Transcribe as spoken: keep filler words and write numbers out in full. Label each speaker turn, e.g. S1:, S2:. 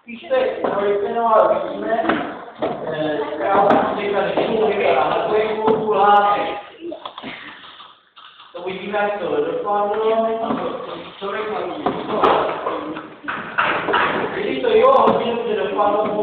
S1: Spíš teď projeveno, ale vidíme, království teďka nechtěl vypadá na tvoji kulku látek. To vidíme, jak to dopadlo. Člověk má víc. Když to jo, hodně dobře dopadlo,